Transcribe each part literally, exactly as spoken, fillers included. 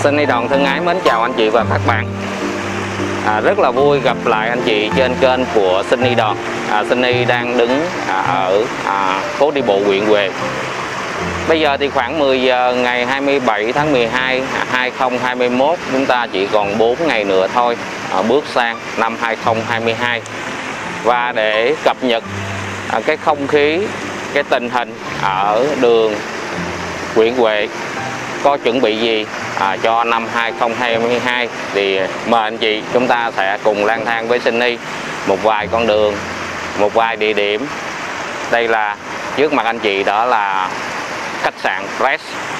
Sunny Đoàn thân ái mến chào anh chị và các bạn. à, Rất là vui gặp lại anh chị trên kênh của Sunny Đoàn. à, Sunny đang đứng à, ở à, phố đi bộ Nguyễn Huệ. Bây giờ thì khoảng mười giờ ngày hai mươi bảy tháng mười hai năm hai nghìn không trăm hai mươi mốt. Chúng ta chỉ còn bốn ngày nữa thôi à, bước sang năm hai nghìn không trăm hai mươi hai. Và để cập nhật à, cái không khí, cái tình hình ở đường Nguyễn Huệ có chuẩn bị gì à, cho năm hai nghìn không trăm hai mươi hai thì mời anh chị chúng ta sẽ cùng lang thang với Sunny một vài con đường, một vài địa điểm. Đây là trước mặt anh chị, đó là khách sạn Fresh.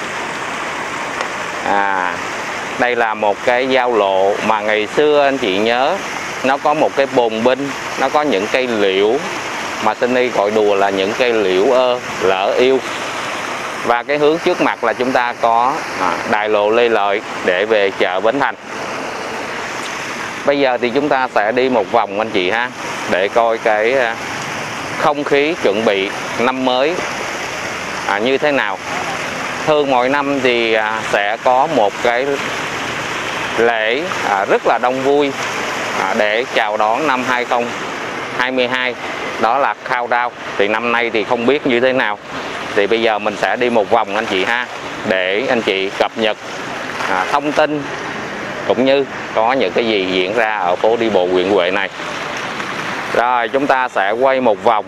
à, Đây là một cái giao lộ mà ngày xưa anh chị nhớ nó có một cái bồn binh, nó có những cây liễu mà Sunny gọi đùa là những cây liễu ơ lỡ yêu. Và cái hướng trước mặt là chúng ta có à, đại lộ Lê Lợi để về chợ Bến Thành. Bây giờ thì chúng ta sẽ đi một vòng anh chị ha, để coi cái không khí chuẩn bị năm mới à, như thế nào. Thường mọi năm thì à, sẽ có một cái lễ à, rất là đông vui à, để chào đón năm hai nghìn không trăm hai mươi hai, đó là countdown. Thì năm nay thì không biết như thế nào. Thì bây giờ mình sẽ đi một vòng anh chị ha, để anh chị cập nhật à, thông tin cũng như có những cái gì diễn ra ở phố đi bộ Nguyễn Huệ này. Rồi chúng ta sẽ quay một vòng.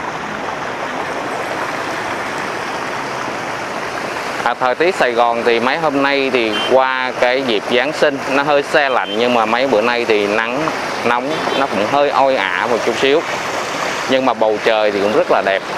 à, Thời tiết Sài Gòn thì mấy hôm nay thì qua cái dịp Giáng sinh nó hơi se lạnh, nhưng mà mấy bữa nay thì nắng nóng, nó cũng hơi oi ả một chút xíu, nhưng mà bầu trời thì cũng rất là đẹp.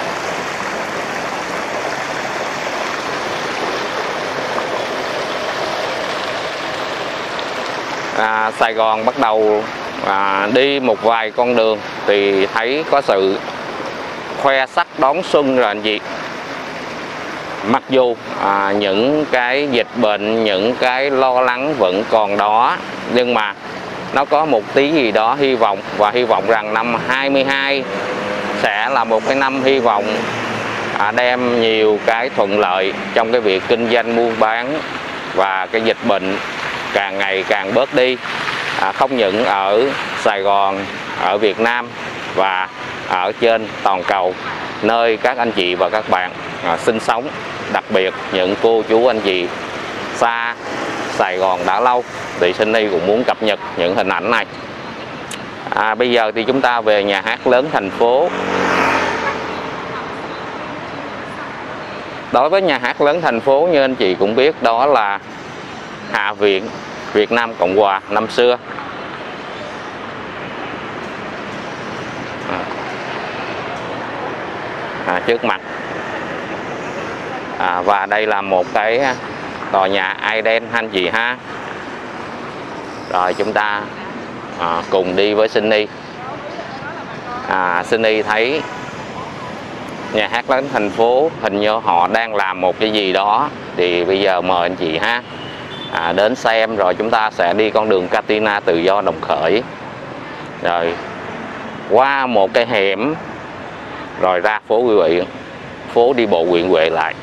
À, Sài Gòn bắt đầu à, đi một vài con đường thì thấy có sự khoe sắc đón xuân rồi anh chị. Mặc dù à, những cái dịch bệnh, những cái lo lắng vẫn còn đó, nhưng mà nó có một tí gì đó hy vọng. Và hy vọng rằng năm hai mươi hai sẽ là một cái năm hy vọng à, đem nhiều cái thuận lợi trong cái việc kinh doanh buôn bán, và cái dịch bệnh càng ngày càng bớt đi, à, không những ở Sài Gòn, ở Việt Nam và ở trên toàn cầu, nơi các anh chị và các bạn à, sinh sống, đặc biệt những cô chú anh chị xa Sài Gòn đã lâu, thì Sunny cũng muốn cập nhật những hình ảnh này. à, Bây giờ thì chúng ta về nhà hát lớn thành phố. Đối với nhà hát lớn thành phố, như anh chị cũng biết, đó là Hạ viện Việt Nam Cộng Hòa năm xưa. à, Trước mặt à, và đây là một cái tòa nhà Eden anh chị ha. Rồi chúng ta à, cùng đi với Sunny. à, Sunny thấy nhà hát lớn thành phố hình như họ đang làm một cái gì đó, thì bây giờ mời anh chị ha à, đến xem. Rồi chúng ta sẽ đi con đường Katina tự do Đồng Khởi, rồi qua một cái hẻm, rồi ra phố Huệ, phố đi bộ Nguyễn Huệ lại.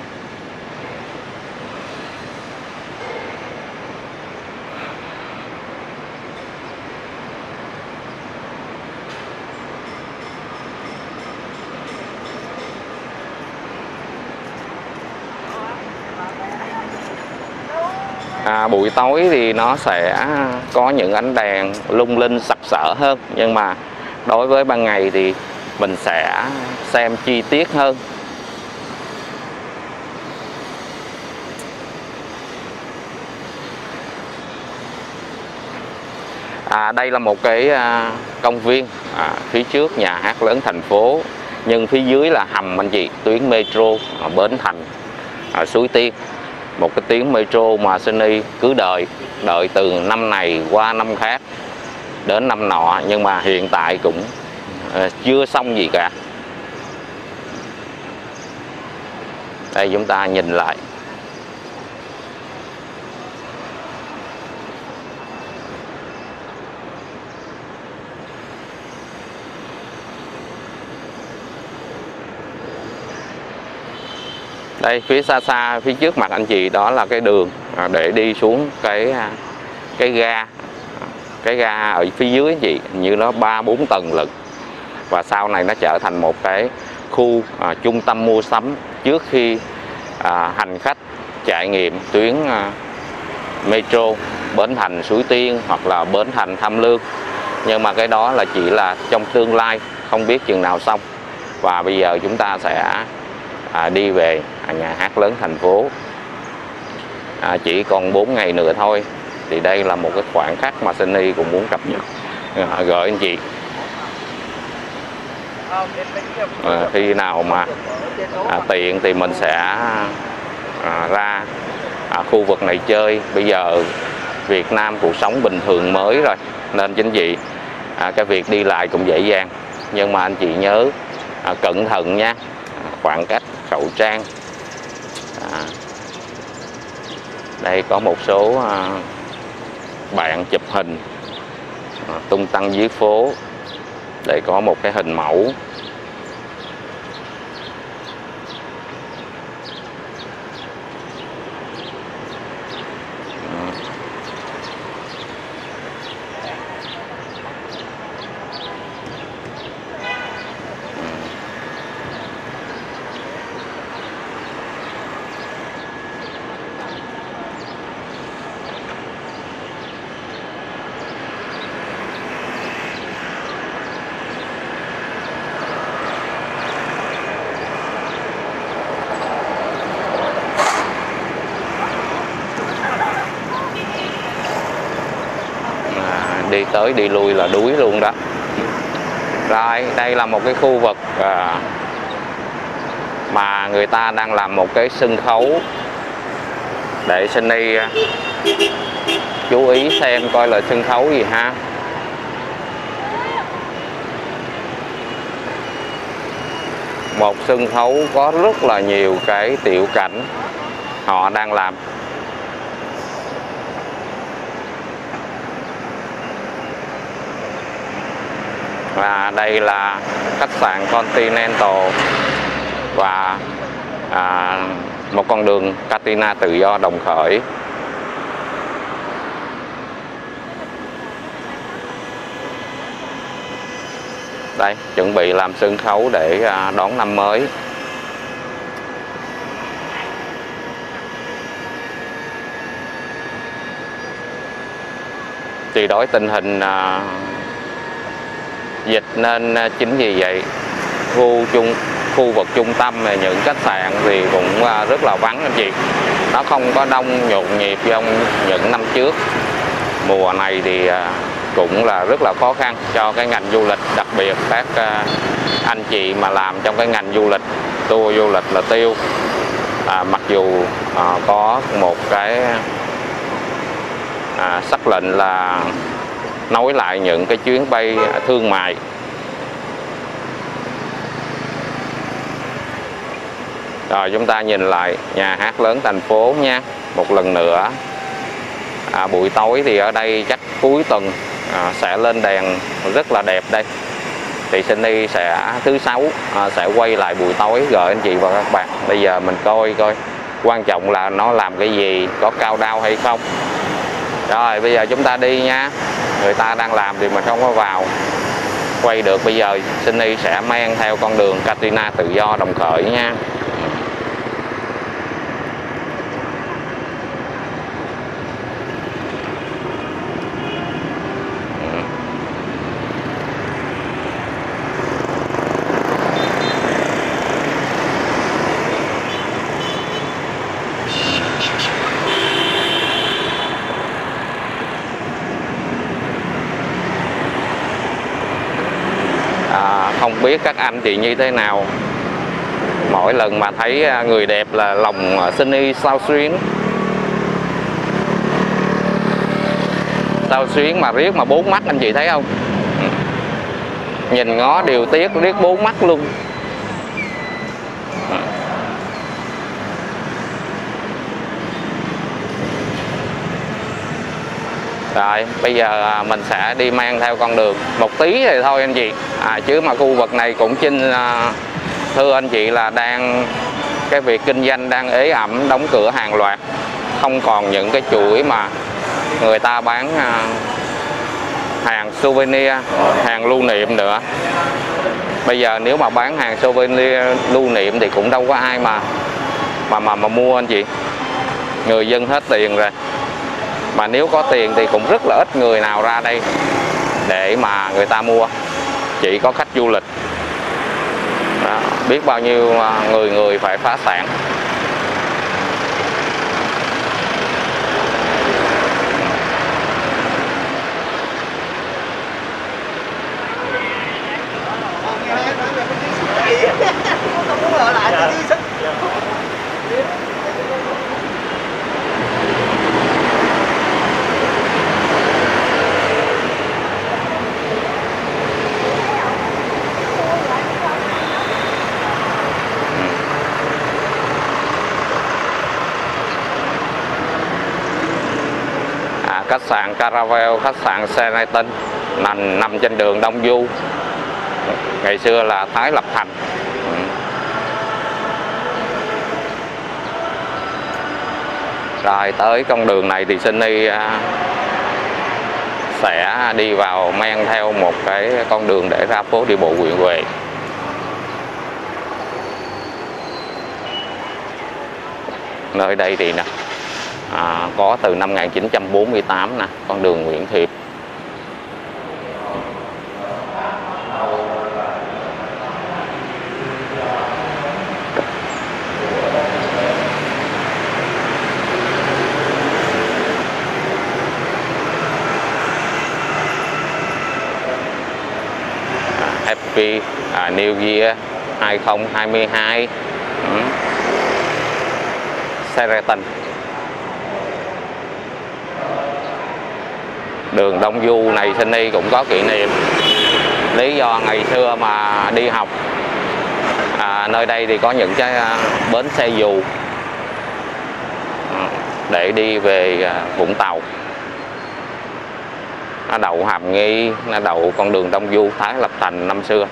À, buổi tối thì nó sẽ có những ánh đèn lung linh sặc sỡ hơn, nhưng mà đối với ban ngày thì mình sẽ xem chi tiết hơn. À, đây là một cái à, công viên à, phía trước nhà hát lớn thành phố, nhưng phía dưới là hầm anh chị, tuyến metro ở Bến Thành, ở Suối Tiên. Một cái tuyến metro mà Sunny cứ đợi đợi từ năm này qua năm khác đến năm nọ, nhưng mà hiện tại cũng uh, chưa xong gì cả. Đây chúng ta nhìn lại. Đây phía xa xa phía trước mặt anh chị đó là cái đường để đi xuống cái cái ga cái ga ở phía dưới anh chị, như nó ba bốn tầng lận, và sau này nó trở thành một cái khu à, trung tâm mua sắm trước khi à, hành khách trải nghiệm tuyến à, metro Bến Thành Suối Tiên hoặc là Bến Thành Tham Lương. Nhưng mà cái đó là chỉ là trong tương lai, không biết chừng nào xong. Và bây giờ chúng ta sẽ à, đi về nhà hát lớn thành phố. À, chỉ còn bốn ngày nữa thôi. Thì đây là một cái khoảnh khắc mà Sunny cũng muốn cập nhật à, gửi anh chị. À, khi nào mà à, tiện thì mình sẽ à, ra à, khu vực này chơi. Bây giờ Việt Nam cuộc sống bình thường mới rồi, nên chính vì à, cái việc đi lại cũng dễ dàng. Nhưng mà anh chị nhớ à, cẩn thận nha, à, khoảng cách, khẩu trang. à, Đây có một số à, bạn chụp hình à, tung tăng dưới phố để có một cái hình mẫu. Đi tới đi lui là đuối luôn đó. Rồi đây là một cái khu vực à, mà người ta đang làm một cái sân khấu để Sunny à, chú ý xem coi là sân khấu gì ha. Một sân khấu có rất là nhiều cái tiểu cảnh họ đang làm. Và đây là khách sạn Continental và à, một con đường Catina tự do Đồng Khởi. Đây, chuẩn bị làm sân khấu để à, đón năm mới. Thì đối tình hình à, dịch nên chính vì vậy khu trung khu vực trung tâm này, những khách sạn thì cũng rất là vắng anh chị. Nó không có đông nhộn nhịp trong những năm trước. Mùa này thì cũng là rất là khó khăn cho cái ngành du lịch, đặc biệt các anh chị mà làm trong cái ngành du lịch, tour du lịch là tiêu. À, mặc dù à, có một cái à, sắc lệnh là nối lại những cái chuyến bay thương mại. Rồi chúng ta nhìn lại nhà hát lớn thành phố nha, một lần nữa. À, buổi tối thì ở đây chắc cuối tuần à, sẽ lên đèn rất là đẹp đây. Thì Sunny sẽ thứ sáu à, sẽ quay lại buổi tối gửi anh chị và các bạn. Bây giờ mình coi coi quan trọng là nó làm cái gì, có cao đao hay không. Rồi bây giờ chúng ta đi nha. Người ta đang làm thì mình không có vào quay được. Bây giờ Sunny sẽ men theo con đường Catina tự do Đồng Khởi nha. Không biết các anh chị như thế nào, mỗi lần mà thấy người đẹp là lòng Sunny sao xuyến. Sao xuyến mà riết mà bốn mắt anh chị thấy không? Nhìn ngó điều tiết riết bốn mắt luôn. Rồi bây giờ mình sẽ đi mang theo con đường một tí thì thôi anh chị. À, chứ mà khu vực này cũng chinh à, thưa anh chị là đang cái việc kinh doanh đang ế ẩm, đóng cửa hàng loạt, không còn những cái chuỗi mà người ta bán hàng souvenir, hàng lưu niệm nữa. Bây giờ nếu mà bán hàng souvenir lưu niệm thì cũng đâu có ai mà mà mà mà mua anh chị. Người dân hết tiền rồi. Mà nếu có tiền thì cũng rất là ít người nào ra đây để mà người ta mua. Chỉ có khách du lịch. Đó, biết bao nhiêu người người phải phá sản. Khách sạn Caravel, khách sạn Sheraton nằm nằm trên đường Đông Du, ngày xưa là Thái Lập Thành. Rồi tới con đường này thì Sunny sẽ đi vào men theo một cái con đường để ra phố đi bộ Nguyễn Huệ. Nơi đây thì nè, À, có từ năm một nghìn chín trăm bốn mươi tám nè, con đường Nguyễn Thiệp. À, Happy à, New Year hai không hai hai. ừ. Sheraton. Đường Đông Du này Sunny cũng có kỷ niệm. Lý do ngày xưa mà đi học à, nơi đây thì có những cái bến xe dù để đi về Vũng Tàu. Nó đậu Hàm Nghi, nó đậu con đường Đông Du, Thái Lập Thành năm xưa.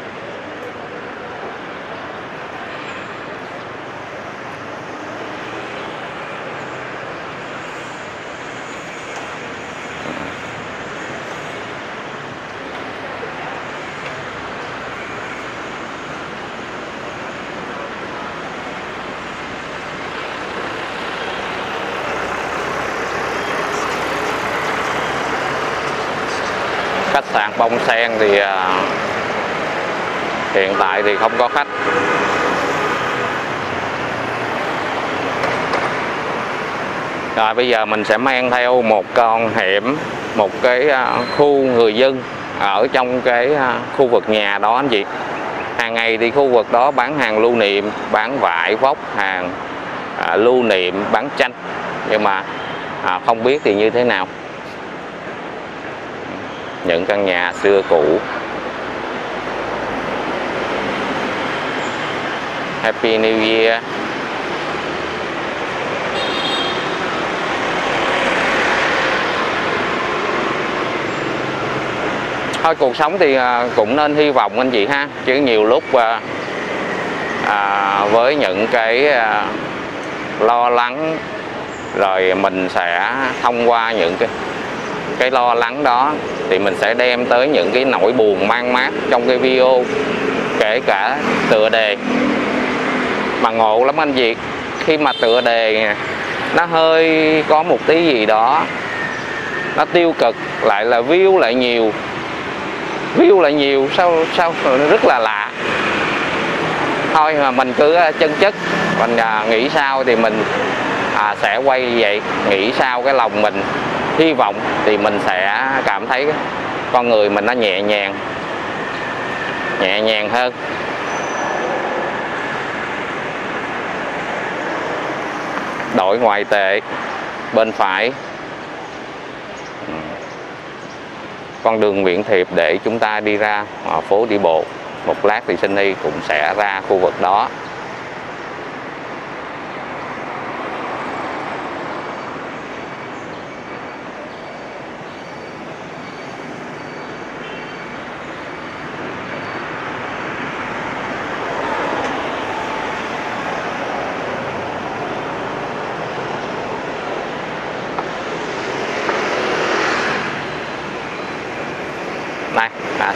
Khách sạn Bông Sen thì à, hiện tại thì không có khách. Rồi bây giờ mình sẽ mang theo một con hẻm, một cái à, khu người dân ở trong cái à, khu vực nhà đó anh chị. Hàng ngày thì khu vực đó bán hàng lưu niệm, bán vải vóc, hàng à, lưu niệm, bán tranh. Nhưng mà à, không biết thì như thế nào. Những căn nhà xưa cũ. Happy New Year. Thôi cuộc sống thì cũng nên hy vọng anh chị ha. Chứ nhiều lúc à, với những cái à, lo lắng, rồi mình sẽ thông qua những cái cái lo lắng đó thì mình sẽ đem tới những cái nỗi buồn man mác trong cái video, kể cả tựa đề. Mà ngộ lắm anh chị, khi mà tựa đề nó hơi có một tí gì đó nó tiêu cực, lại là view lại nhiều, view lại nhiều, sao sao rất là lạ. Thôi mà mình cứ chân chất, mình à, nghĩ sao thì mình à, sẽ quay vậy, nghĩ sao cái lòng mình hy vọng thì mình sẽ cảm thấy con người mình nó nhẹ nhàng, nhẹ nhàng hơn. Đổi ngoại tệ bên phải, con đường Nguyễn Thiệp để chúng ta đi ra phố đi bộ. Một lát thì Sunny cũng sẽ ra khu vực đó.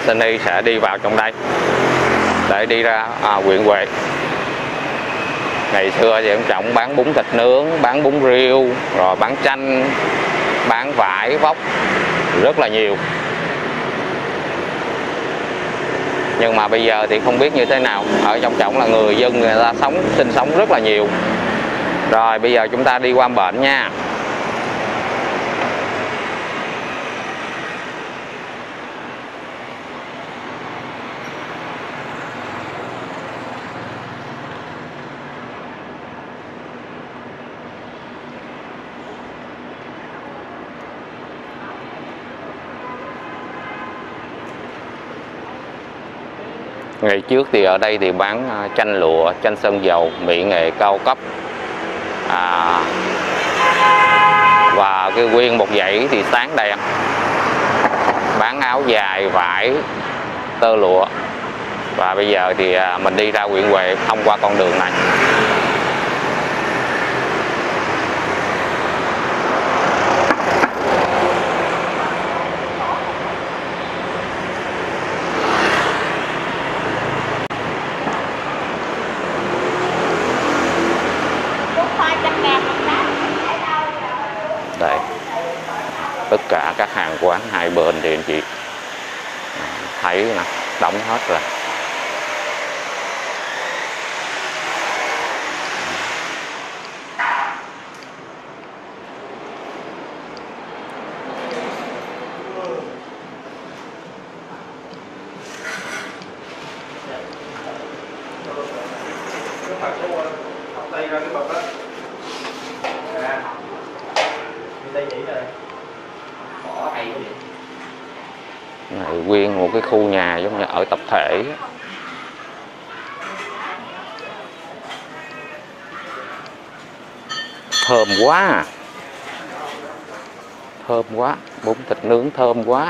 Sunny sẽ đi vào trong đây để đi ra à, huyện Huệ. Ngày xưa thì ông Trọng bán bún thịt nướng, bán bún riêu, rồi bán chanh, bán vải vóc rất là nhiều. Nhưng mà bây giờ thì không biết như thế nào. Ở trong Trọng là người dân người ta sống sinh sống rất là nhiều. Rồi bây giờ chúng ta đi qua bển nha. Ngày trước thì ở đây thì bán chanh lụa, chanh sơn dầu, mỹ nghệ cao cấp, à, và cái nguyên một dãy thì sáng đèn, bán áo dài, vải, tơ lụa. Và bây giờ thì mình đi ra huyện Huệ thông qua con đường này. Đây, tất cả các hàng quán hai bên thì anh chị thấy nè, đóng hết rồi. Này, nguyên một cái khu nhà giống như ở tập thể. Thơm quá, thơm quá, bún thịt nướng thơm quá.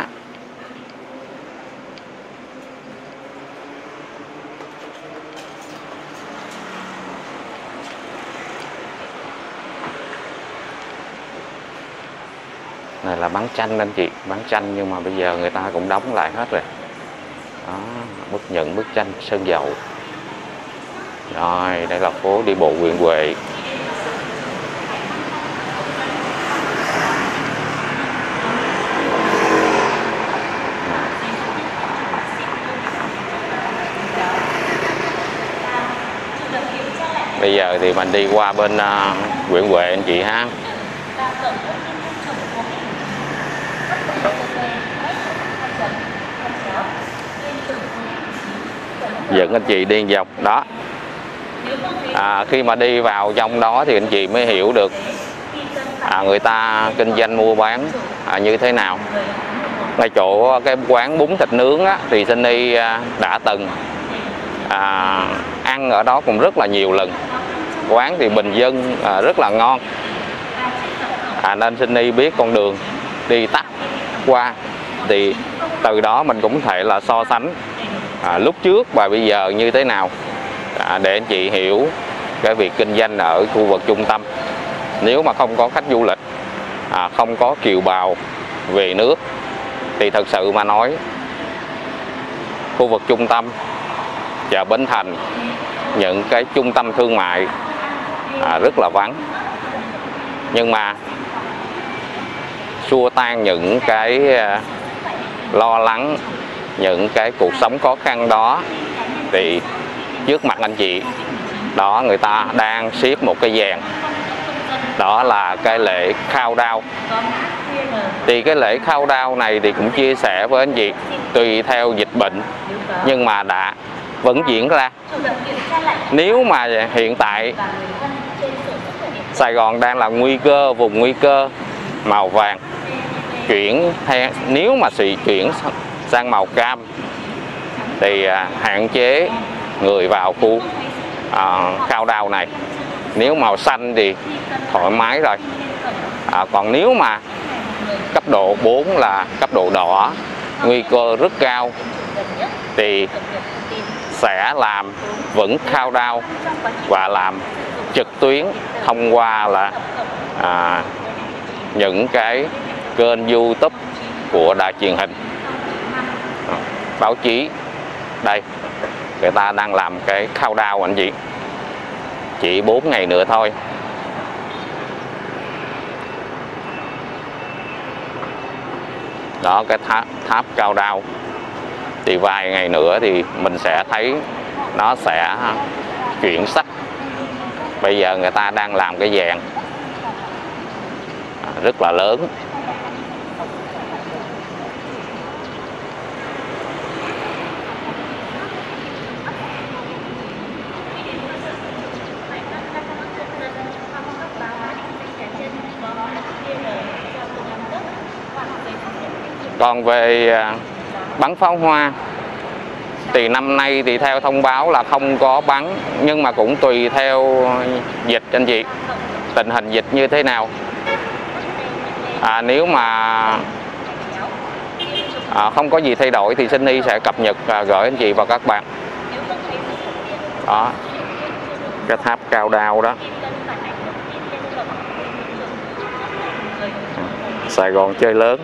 Này là bán chanh anh chị, bán chanh nhưng mà bây giờ người ta cũng đóng lại hết rồi. Đó, bức nhận bức tranh sơn dầu. Rồi, đây là phố đi bộ huyện Huệ. Bây giờ thì mình đi qua bên uh, huyện Huệ anh chị ha. Dẫn anh chị đi dọc đó. À, khi mà đi vào trong đó thì anh chị mới hiểu được à, người ta kinh doanh mua bán à, như thế nào. Ngay chỗ cái quán bún thịt nướng á, thì Sunny à, đã từng à, ăn ở đó cũng rất là nhiều lần. Quán thì bình dân à, rất là ngon, à, nên Sunny biết con đường đi tắt qua thì từ đó mình cũng có thể là so sánh à, lúc trước và bây giờ như thế nào, à, để anh chị hiểu cái việc kinh doanh ở khu vực trung tâm. Nếu mà không có khách du lịch, à, không có kiều bào về nước thì thật sự mà nói khu vực trung tâm, chợ Bến Thành, những cái trung tâm thương mại à, rất là vắng. Nhưng mà xua tan những cái à, lo lắng, những cái cuộc sống khó khăn đó thì trước mặt anh chị đó, người ta đang xếp một cái dàn, đó là cái lễ countdown. Thì cái lễ countdown này thì cũng chia sẻ với anh chị, tùy theo dịch bệnh nhưng mà đã vẫn diễn ra. Nếu mà hiện tại Sài Gòn đang là nguy cơ, vùng nguy cơ màu vàng, chuyển theo, nếu mà sự chuyển sang màu cam thì à, hạn chế người vào khu à, countdown này. Nếu màu xanh thì thoải mái rồi. À, còn nếu mà cấp độ bốn là cấp độ đỏ, nguy cơ rất cao, thì sẽ làm vẫn countdown và làm trực tuyến thông qua là à, những cái kênh YouTube của đài truyền hình. báo chí. Đây, người ta đang làm cái countdown anh chị, chỉ bốn ngày nữa thôi. Đó, cái tháp, tháp countdown thì vài ngày nữa thì mình sẽ thấy nó sẽ chuyển sắc. Bây giờ người ta đang làm cái dàn rất là lớn. Còn về bắn pháo hoa thì năm nay thì theo thông báo là không có bắn, nhưng mà cũng tùy theo dịch anh chị, tình hình dịch như thế nào. À, nếu mà à, không có gì thay đổi thì Sunny sẽ cập nhật và gửi anh chị và các bạn. Đó, cái tháp countdown đó. Sài Gòn chơi lớn.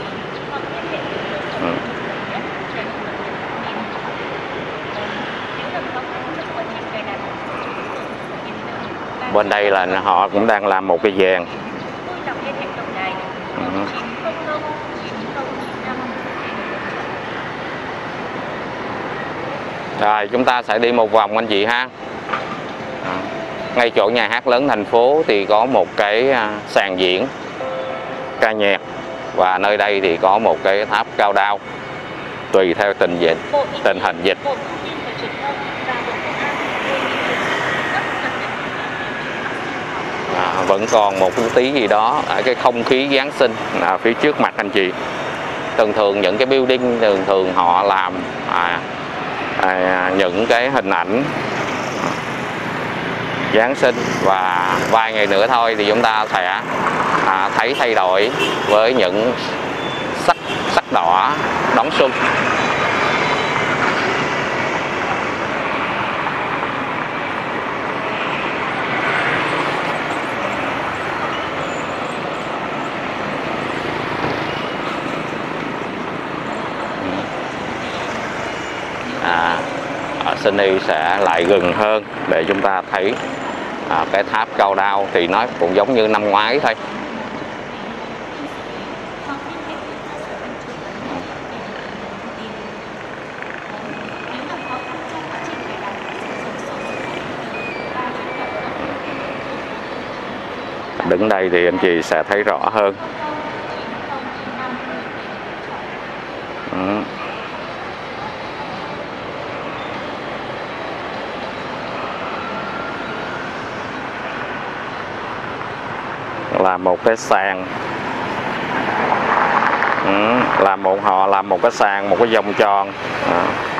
Ừ. Bên đây là họ cũng đang làm một cái dàn. Ừ. Rồi chúng ta sẽ đi một vòng anh chị ha. Ngay chỗ nhà hát lớn thành phố thì có một cái sàn diễn ca nhạc, và nơi đây thì có một cái tháp countdown tùy theo tình dịch, tình hình dịch. À, vẫn còn một cái tí gì đó ở cái không khí Giáng sinh à, phía trước mặt anh chị. Thường thường những cái building thường thường họ làm à, à, những cái hình ảnh Giáng sinh, và vài ngày nữa thôi thì chúng ta sẽ à, thấy thay đổi với những sắc sắc đỏ đón xuân. À, Sunny sẽ lại gần hơn để chúng ta thấy à, cái tháp countdown thì nó cũng giống như năm ngoái thôi. Đứng đây thì anh chị sẽ thấy rõ hơn. Ừ. Là một cái sàn, ừ, làm một họ làm một cái sàn, một cái vòng tròn. Đó.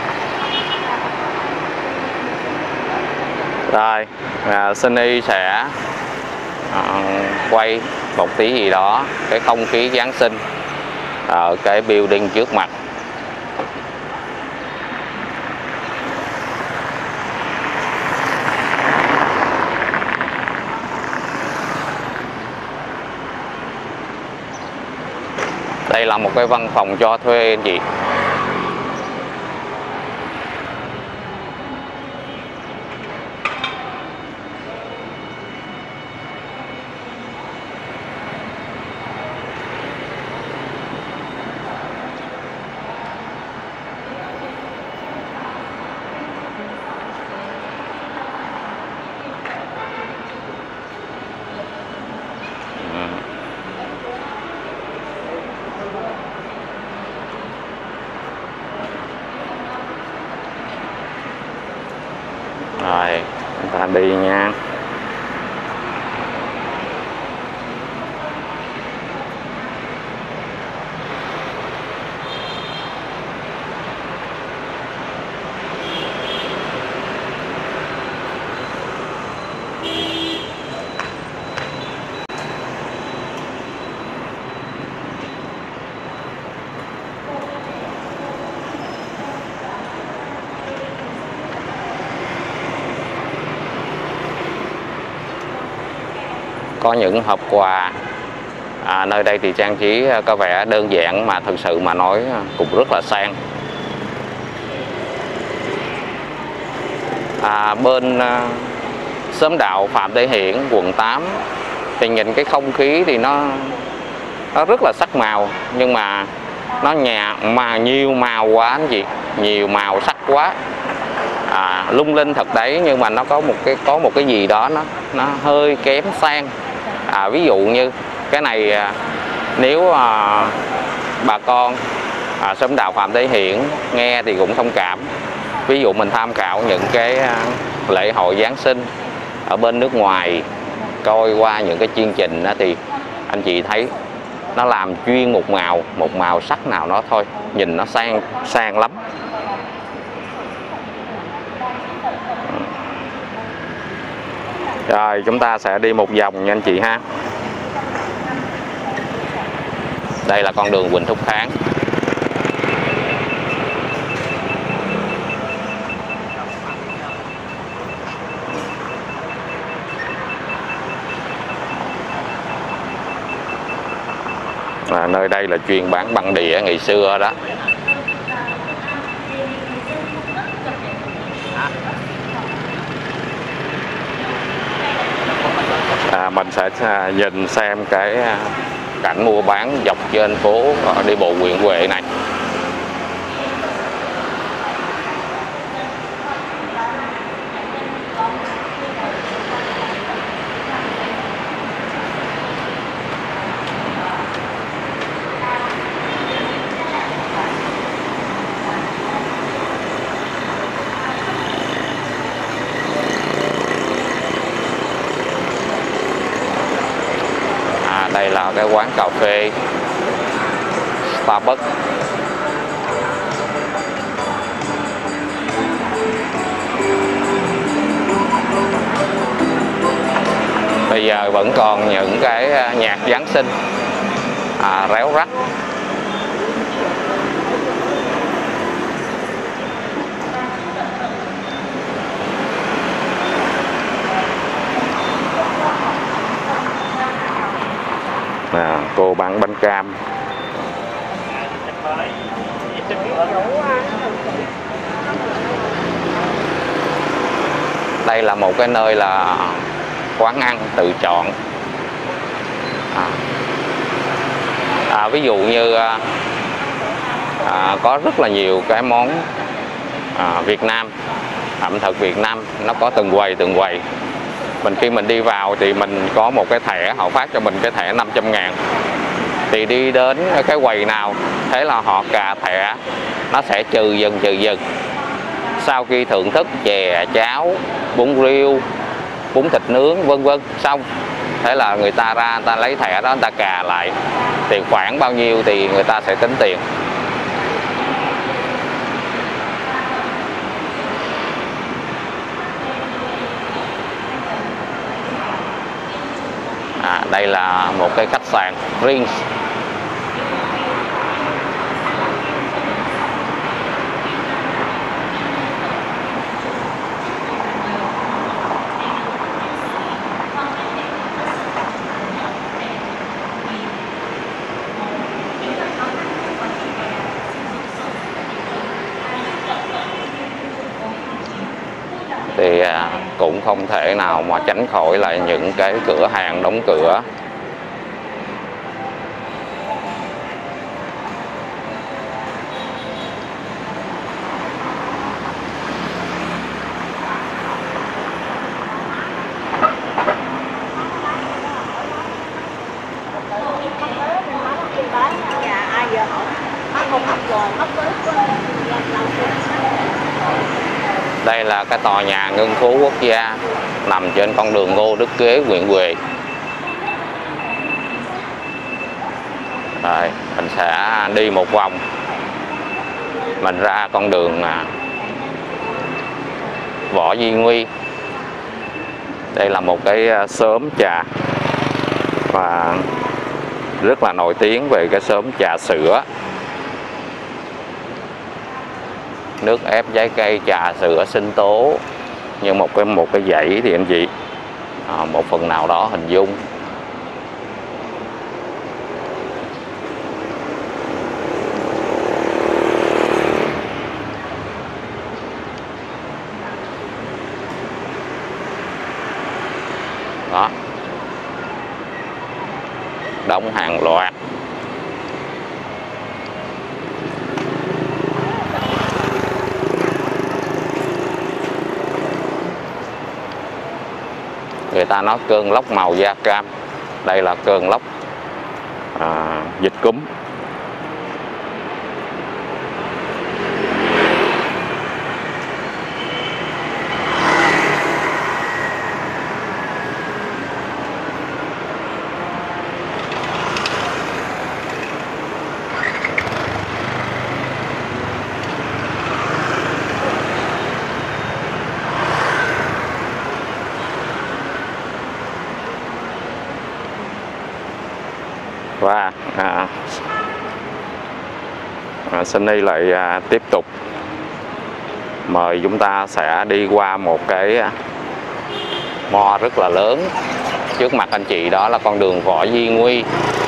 Rồi à, Sunny sẽ à, quay một tí gì đó cái không khí Giáng sinh ở cái building trước mặt. Đây là một cái văn phòng cho thuê anh chị. Rồi, chúng ta đi nha. Có những hộp quà à, nơi đây thì trang trí có vẻ đơn giản mà thực sự mà nói cũng rất là sang. à, bên à, xóm đạo Phạm Thế Hiển, quận tám, thì nhìn cái không khí thì nó nó rất là sắc màu, nhưng mà nó nhà mà nhiều màu quá anh chị, nhiều màu sắc quá, à, lung linh thật đấy, nhưng mà nó có một cái có một cái gì đó nó nó hơi kém sang. À, ví dụ như cái này à, nếu à, bà con à, xóm đạo Phạm Thế Hiển nghe thì cũng thông cảm. Ví dụ mình tham khảo những cái à, lễ hội Giáng sinh ở bên nước ngoài, coi qua những cái chương trình đó, thì anh chị thấy nó làm chuyên một màu, một màu sắc nào đó thôi, nhìn nó sang sang lắm. Rồi chúng ta sẽ đi một vòng nha anh chị ha. Đây là con đường Huỳnh Thúc Kháng. À, nơi đây là chuyên bán băng đĩa ngày xưa đó. À, mình sẽ nhìn xem cái cảnh mua bán dọc trên phố đi bộ Nguyễn Huệ này. Đây là cái quán cà phê Starbucks. Bây giờ vẫn còn những cái nhạc Giáng sinh à, réo rắt. À, cô bán bánh cam. Đây là một cái nơi là quán ăn tự chọn. À, à, ví dụ như à, có rất là nhiều cái món à, Việt Nam, ẩm thực Việt Nam, nó có từng quầy từng quầy. Mình khi mình đi vào thì mình có một cái thẻ, họ phát cho mình cái thẻ năm trăm ngàn. Thì đi đến cái quầy nào, thế là họ cà thẻ, nó sẽ trừ dần trừ dần. Sau khi thưởng thức chè, cháo, bún riêu, bún thịt nướng vân vân xong, thế là người ta ra, người ta lấy thẻ đó, người ta cà lại. Thì khoảng bao nhiêu thì người ta sẽ tính tiền. À, đây là một cái khách sạn Prince. Thì à, cũng không thể nào mà tránh khỏi lại những cái cửa hàng đóng cửa. Đây là cái tòa nhà Ngân Phú Quốc gia nằm trên con đường Ngô Đức Kế, huyện Huệ. Rồi, mình sẽ đi một vòng, mình ra con đường Võ Duy Nguy. Đây là một cái xóm trà và rất là nổi tiếng về cái xóm trà sữa. Nước ép trái cây, trà sữa sinh tố, như một cái một cái dãy thì anh chị à, một phần nào đó hình dung. đóng hàng loạt. Người ta nói cơn lốc màu da cam, đây là cơn lốc à, dịch cúm. Và à, à, Sunny lại à, tiếp tục mời chúng ta sẽ đi qua một cái mo rất là lớn. Trước mặt anh chị đó là con đường Võ Duy Nguy.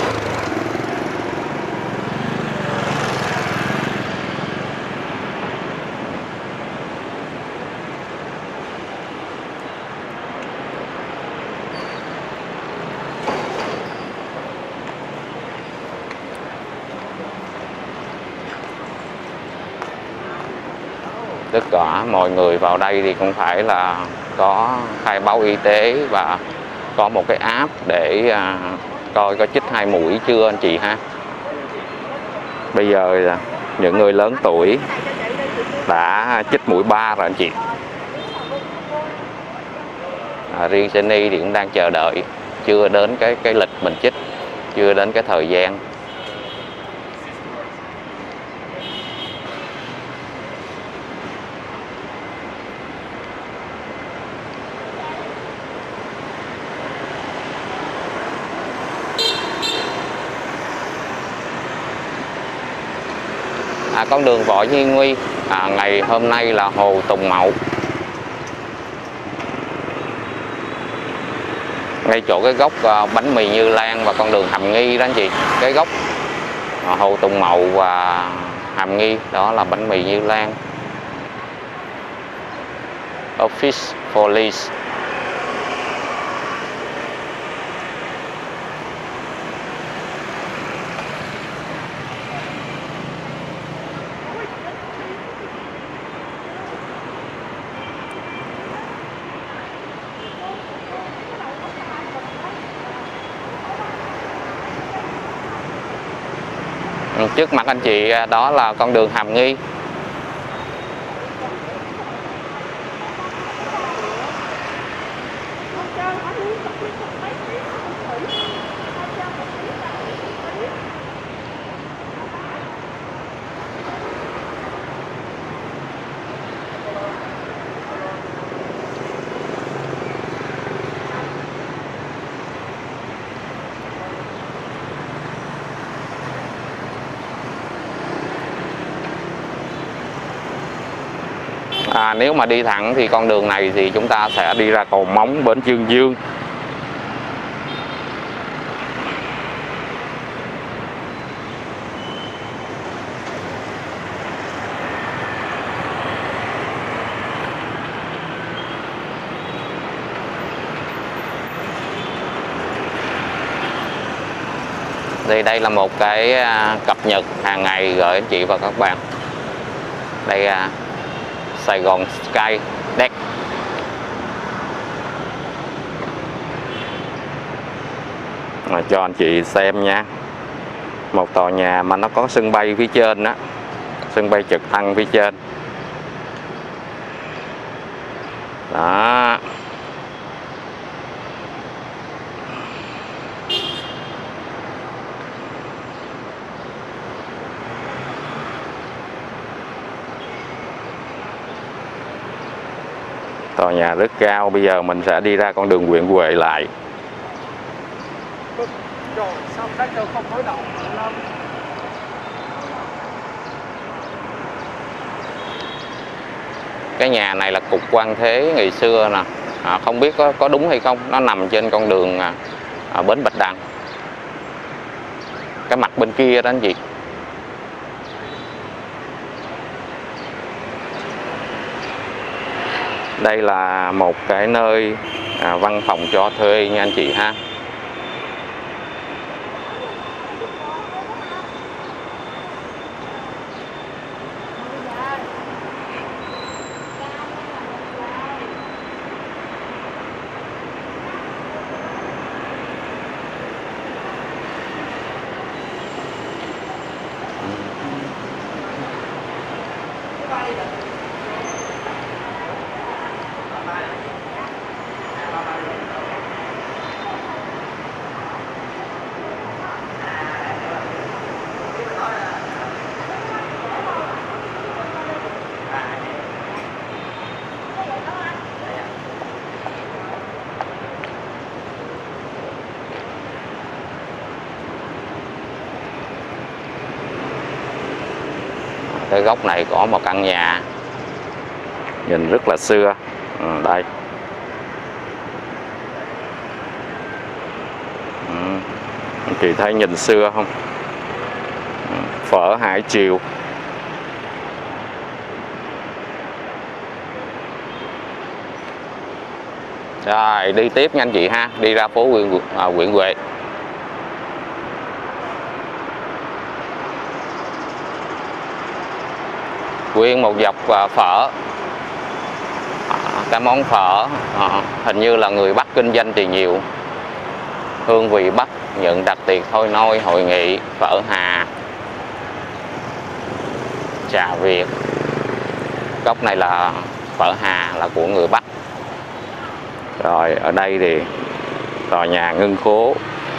Tất cả mọi người vào đây thì cũng phải là có khai báo y tế và có một cái app để à, coi có chích hai mũi chưa anh chị ha. Bây giờ những người lớn tuổi đã chích mũi ba rồi anh chị. À, riêng Sunny thì cũng đang chờ đợi, chưa đến cái cái lịch mình chích, chưa đến cái thời gian. À, con đường Võ Duy Nguy, à, ngày hôm nay là Hồ Tùng Mậu. Ngay chỗ cái gốc à, bánh mì Như Lan và con đường Hàm Nghi đó anh chị. Cái gốc à, Hồ Tùng Mậu và Hàm Nghi đó là bánh mì Như Lan. Office Police. Trước mặt anh chị đó là con đường Hàm Nghi. À, nếu mà đi thẳng thì con đường này thì chúng ta sẽ đi ra cầu Móng bến Dương Dương. Thì đây là một cái cập nhật hàng ngày gửi anh chị và các bạn. Đây Sài Gòn Sky Deck. Rồi, cho anh chị xem nha. Một tòa nhà mà nó có sân bay phía trên đó, sân bay trực thăng phía trên. Đó. Tòa nhà rất cao. Bây giờ mình sẽ đi ra con đường Nguyễn Huệ lại. Cái nhà này là cục Quan Thế ngày xưa nè, à, không biết có, có đúng hay không. Nó nằm trên con đường à, à, Bến Bạch Đằng, cái mặt bên kia đó anh chị. Đây là một cái nơi à, văn phòng cho thuê nha anh chị ha. cái góc này có một căn nhà nhìn rất là xưa. Ừ, đây. Ừ. Anh chị thấy nhìn xưa không? Ừ. Phở Hải Triều. Rồi đi tiếp nha anh chị ha, đi ra phố Nguyễn, à, Nguyễn Huệ. Nguyên một dọc à, phở. À, cái món phở à, hình như là người Bắc kinh doanh thì nhiều. Hương vị Bắc, những đặc tiệc thôi nôi, hội nghị, phở Hà, trà Việt. Góc này là phở Hà là của người Bắc. Rồi ở đây thì tòa nhà Ngân Khố.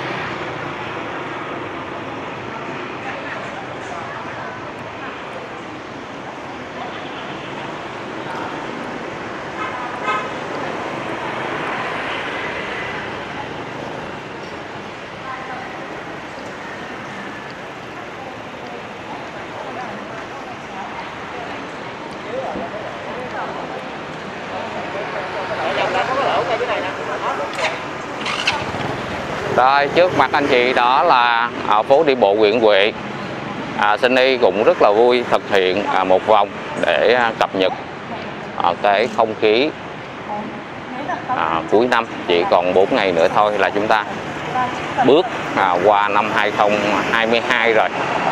Rồi trước mặt anh chị đó là ở phố đi bộ Nguyễn Huệ. à, Sunny cũng rất là vui thực hiện à, một vòng để à, cập nhật à, cái không khí à, cuối năm. Chỉ còn bốn ngày nữa thôi là chúng ta bước à, qua năm hai không hai hai rồi.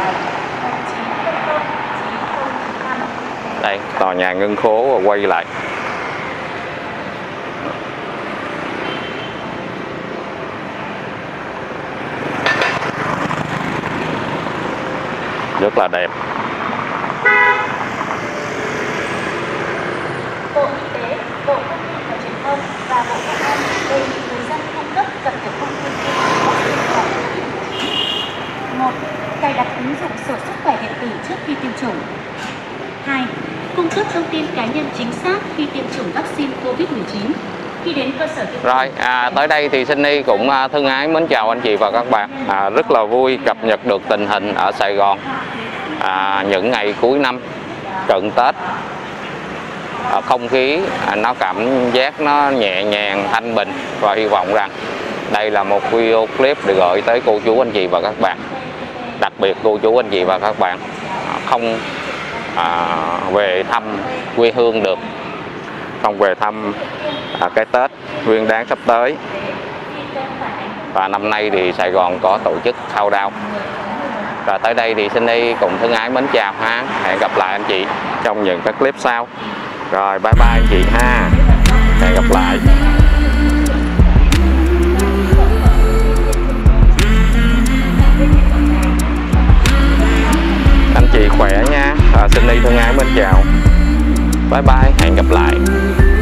Đây tòa nhà Ngân Khố quay lại. Rất là đẹp. Bộ Y tế, Bộ Thông tin và Truyền thông và Bộ Công an đề nghị người dân cung cấp cập nhật thông tin tiêm chủng vaccine phòng covid mười chín. một. Cài đặt ứng dụng sổ sức khỏe điện tử trước khi tiêm chủng. hai. Cung cấp thông tin cá nhân chính xác khi tiêm chủng vaccine covid mười chín. Khi đến cơ sở tiêm Rồi à, tới đây thì Sunny cũng à, thân ái mến chào anh chị và các bạn. à, Rất là vui cập nhật được tình hình ở Sài Gòn à, những ngày cuối năm cận Tết. à, Không khí à, nó cảm giác nó nhẹ nhàng thanh bình. Và hy vọng rằng đây là một video clip được gửi tới cô chú anh chị và các bạn. Đặc biệt cô chú anh chị và các bạn à, không à, về thăm quê hương được, không về thăm à, cái Tết Nguyên Đán sắp tới. Và năm nay thì Sài Gòn có tổ chức countdown. Và tới đây thì Sunny cùng thân ái mến chào ha. Hẹn gặp lại anh chị trong những cái clip sau. Rồi bye bye anh chị ha. Hẹn gặp lại. Anh chị khỏe nha. à, Sunny thân ái mến chào. Bye bye, hẹn gặp lại.